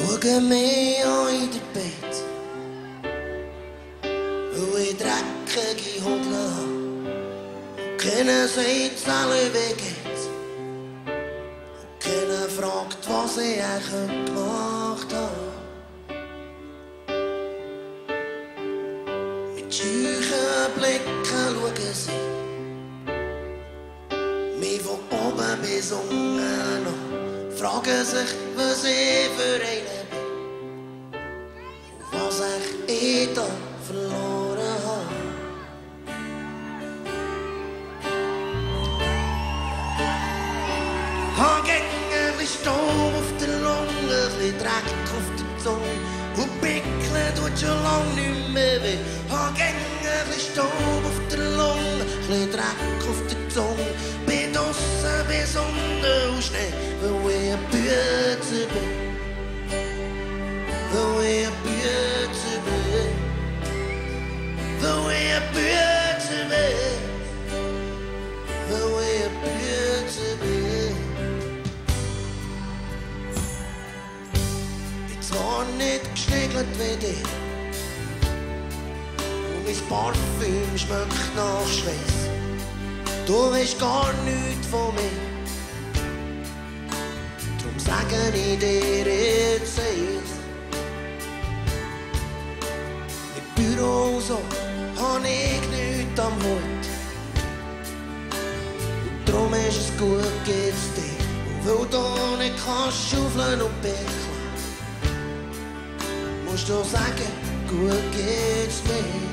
Schauen mich an in der Bett, weil ich dreckige Hunde habe. Keiner sagt alle wie geht's. Keiner fragt, was ich eigentlich gemacht habe. Mit scheuchen Blicken schauen sie mich von oben bis unten an, fragen sich, was ich für einen bin und was ich da verloren habe. Hab ein bisschen Staub auf der Lunge, ein bisschen Dreck auf der Zunge und Pickeln tut schon lang nicht mehr weh. Hab ein bisschen Staub auf der Lunge, ein bisschen Dreck auf der Zunge, bin draussen bei Sonne und Schnee, weil ich ein Bützer bin, weil ich ein Bützer bin, weil ich ein Bützer bin, weil ich ein Bützer bin. Zwar nicht geschniegelt wie dir und mein Parfüm schmeckt nach Schweiß. Du weisst gar nichts von mir, drum sage ich dir jetzt eins. Im Büro so hab ich nichts am Hut und drum ist es gut, geht's dir. Und weil du nicht kannst schaufeln und pickeln, musst du sagen, gut geht's mir.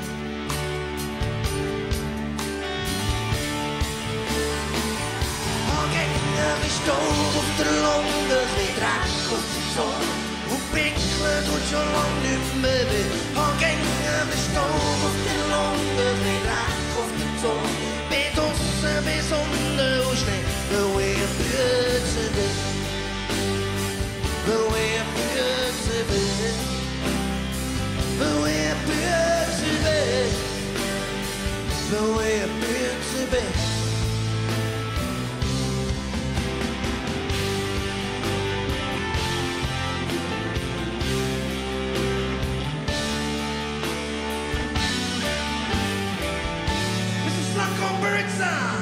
Hab ein bisschen Staub auf der Lunge, ein bisschen Dreck auf der Zunge und Pickeln tut schon lang nicht mehr weh. Hab ein bisschen Staub auf der Lunge, ein bisschen Dreck auf der Zunge, bin draussen bei Sonne und Schnee, weil ich ein Bützer bin, weil ich ein Bützer bin. Weil ich ein Bützer bin, weil ich ein Bützer bin. Mr. Slacko Birdsong.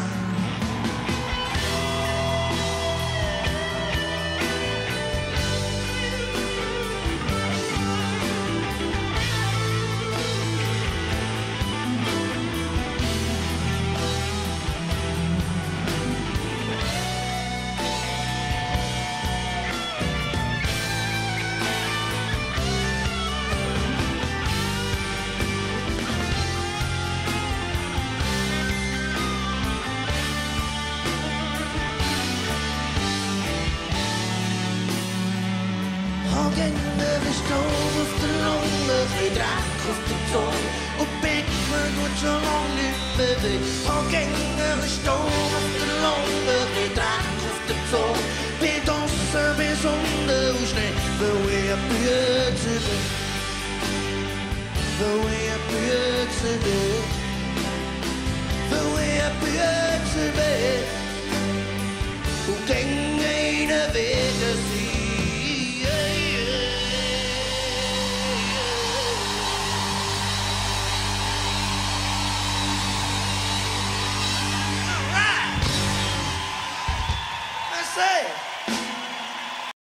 Wie Staub auf der Lunge, ein Dreck auf der Zunge und Pickeln tut schon lang nicht mehr weh. Hab wie Staub auf der Lunge, ein Dreck auf der Zunge, bin draussen bei Sonne und Schnee, weil ich ein Bützer bin, weil ich ein Bützer bin, weil ich ein Bützer bin und gäng einen Weg sie. Say